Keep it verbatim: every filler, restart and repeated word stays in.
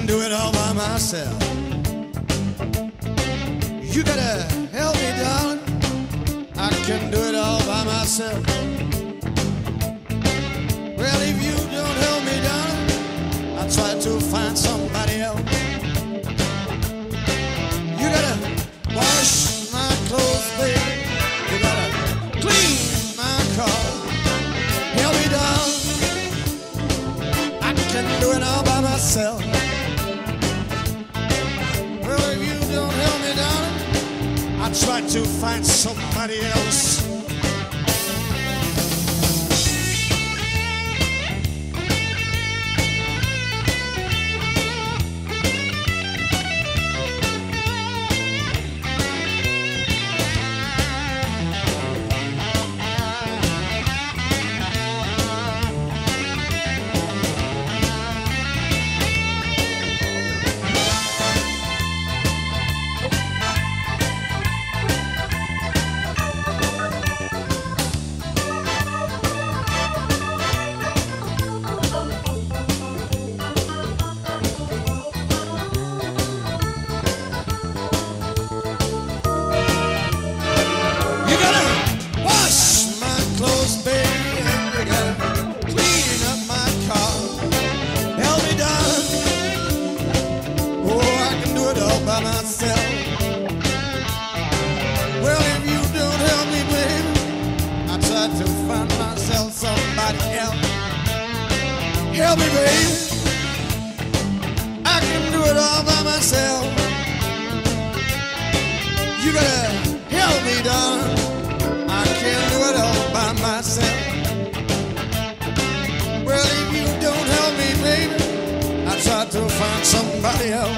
do it all by myself. You gotta help me, darling. I can do it all by myself. Well, if you don't help me, darling, I'll try to find somebody else. You gotta wash my clothes, baby. You gotta clean my car. Help me, darling. I can do it all by myself. Well, if you don't help me, darling, I'll try to find somebody else. By myself. Well, if you don't help me, baby, I try to find myself somebody else. Help me, baby. I can do it all by myself. You gotta help me, darling. I can't do it all by myself. Well, if you don't help me, baby, I try to find somebody else.